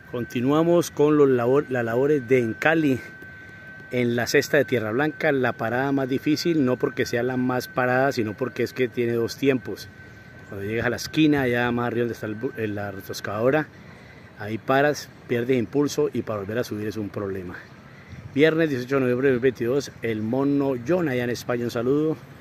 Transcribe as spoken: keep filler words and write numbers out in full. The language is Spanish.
Continuamos con los labor, las labores de Encali en la cesta de Tierra Blanca, la parada más difícil, no porque sea la más parada, sino porque es que tiene dos tiempos. Cuando llegas a la esquina, allá más arriba donde está el, la retroexcavadora, ahí paras, pierdes impulso y para volver a subir es un problema. Viernes dieciocho de noviembre de dos mil veintidós, el mono John allá en España, un saludo.